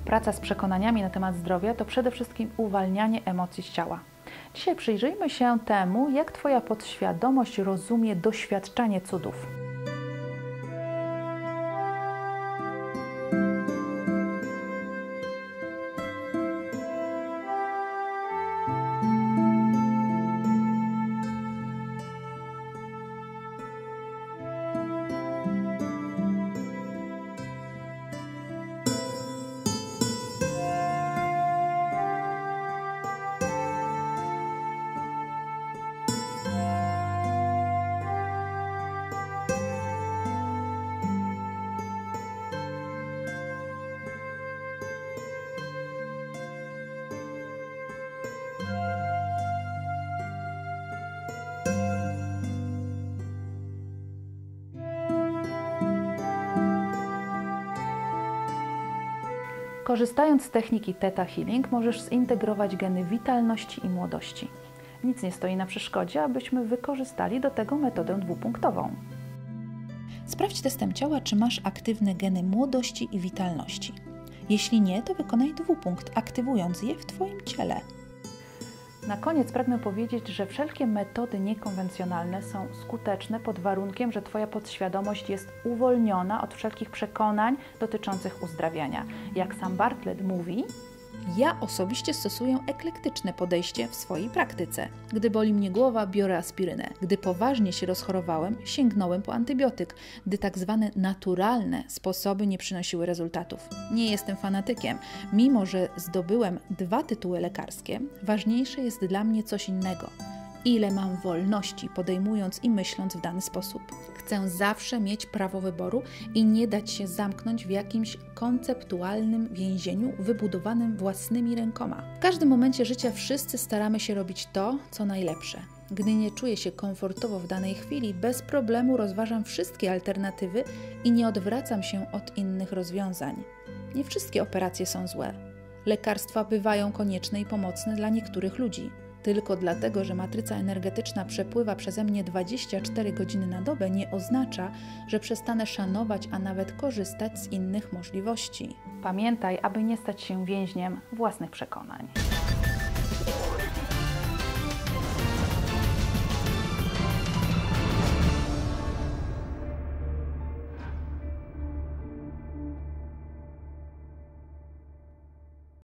Praca z przekonaniami na temat zdrowia to przede wszystkim uwalnianie emocji z ciała. Dzisiaj przyjrzyjmy się temu, jak Twoja podświadomość rozumie doświadczanie cudów. Korzystając z techniki Theta Healing możesz zintegrować geny witalności i młodości. Nic nie stoi na przeszkodzie, abyśmy wykorzystali do tego metodę dwupunktową. Sprawdź testem ciała, czy masz aktywne geny młodości i witalności. Jeśli nie, to wykonaj dwupunkt, aktywując je w Twoim ciele. Na koniec pragnę powiedzieć, że wszelkie metody niekonwencjonalne są skuteczne pod warunkiem, że Twoja podświadomość jest uwolniona od wszelkich przekonań dotyczących uzdrawiania. Jak sam Bartlett mówi, Ja osobiście stosuję eklektyczne podejście w swojej praktyce. Gdy boli mnie głowa, biorę aspirynę. Gdy poważnie się rozchorowałem, sięgnąłem po antybiotyk, gdy tak zwane naturalne sposoby nie przynosiły rezultatów. Nie jestem fanatykiem. Mimo że zdobyłem 2 tytuły lekarskie, ważniejsze jest dla mnie coś innego. Ile mam wolności, podejmując i myśląc w dany sposób. Chcę zawsze mieć prawo wyboru i nie dać się zamknąć w jakimś konceptualnym więzieniu wybudowanym własnymi rękoma. W każdym momencie życia wszyscy staramy się robić to, co najlepsze. Gdy nie czuję się komfortowo w danej chwili, bez problemu rozważam wszystkie alternatywy i nie odwracam się od innych rozwiązań. Nie wszystkie operacje są złe. Lekarstwa bywają konieczne i pomocne dla niektórych ludzi. Tylko dlatego, że matryca energetyczna przepływa przeze mnie 24 godziny na dobę, nie oznacza, że przestanę szanować, a nawet korzystać z innych możliwości. pamiętaj, aby nie stać się więźniem własnych przekonań.